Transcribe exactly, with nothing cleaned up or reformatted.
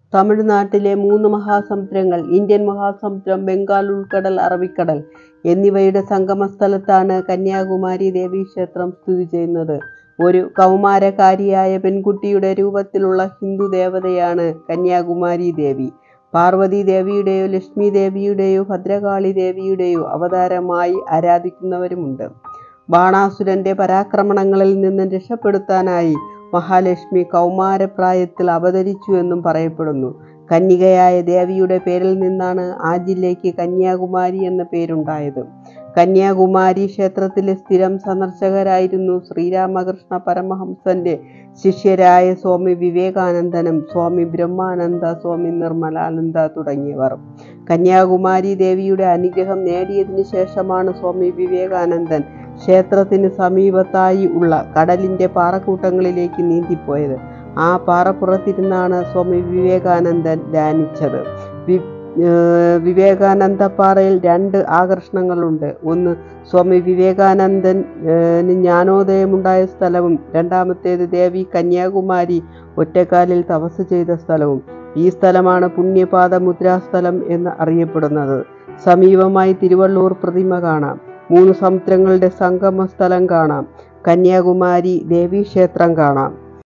തമിഴ്നാട്ടിലെ മൂന്ന് മഹാസമുദ്രങ്ങൾ, ഇന്ത്യൻ മഹാസമുദ്രം, ബംഗാൾ ഉൾക്കടൽ, അറബിക്കടൽ എന്നിവയുടെ സംഗമസ്ഥലത്താണ് കന്യാകുമാരി ദേവീക്ഷേത്രം സ്ഥിതി ചെയ്യുന്നത്. ഒരു കൗമാരക്കാരിയായ പെൺകുട്ടിയുടെ രൂപത്തിലുള്ള ഹിന്ദു ദേവതയാണ് കന്യാകുമാരി ദേവി. പാർവതി ദേവിയുടെയോ ലക്ഷ്മി ദേവിയുടെയോ ഭദ്രകാളി ദേവിയുടെയോ അവതാരമായി ആരാധിക്കുന്നവരുമുണ്ട്. ബാണാസുരന്റെ പരാക്രമണങ്ങളിൽ നിന്ന് രക്ഷപ്പെടുത്താനായി മഹാലക്ഷ്മി കൗമാരപ്രായത്തിൽ അവതരിച്ചു എന്നും പറയപ്പെടുന്നു. കന്യകയായ ദേവിയുടെ പേരിൽ നിന്നാണ് ആ ജില്ലയ്ക്ക് കന്യാകുമാരി എന്ന പേരുണ്ടായത്. കന്യാകുമാരി ക്ഷേത്രത്തിലെ സ്ഥിരം സന്ദർശകരായിരുന്നു ശ്രീരാമകൃഷ്ണ പരമഹംസന്റെ ശിഷ്യരായ സ്വാമി വിവേകാനന്ദനും സ്വാമി ബ്രഹ്മാനന്ദ, സ്വാമി നിർമ്മലാനന്ദ തുടങ്ങിയവർ. കന്യാകുമാരി ദേവിയുടെ അനുഗ്രഹം നേടിയതിനു ശേഷമാണ് സ്വാമി വിവേകാനന്ദൻ ക്ഷേത്രത്തിന് സമീപത്തായി ഉള്ള കടലിന്റെ പാറക്കൂട്ടങ്ങളിലേക്ക് നീന്തിപ്പോയത്. ആ പാറപ്പുറത്തിരുന്നാണ് സ്വാമി വിവേകാനന്ദൻ ധ്യാനിച്ചത്. വി വിവേകാനന്ദപ്പാറയിൽ രണ്ട് ആകർഷണങ്ങളുണ്ട്. ഒന്ന്, സ്വാമി വിവേകാനന്ദൻ ജ്ഞാനോദയമുണ്ടായ സ്ഥലവും രണ്ടാമത്തേത് ദേവി കന്യാകുമാരി ഒറ്റക്കാലിൽ തപസ് ചെയ്ത സ്ഥലവും. ഈ സ്ഥലമാണ് പുണ്യപാദ മുദ്രാസ്ഥലം എന്ന് അറിയപ്പെടുന്നത്. സമീപമായി തിരുവള്ളൂർ പ്രതിമ കാണാം. മൂന്ന് സമുദ്രങ്ങളുടെ സംഗമ സ്ഥലം കാണാം. കന്യാകുമാരി ദേവീക്ഷേത്രം കാണാം.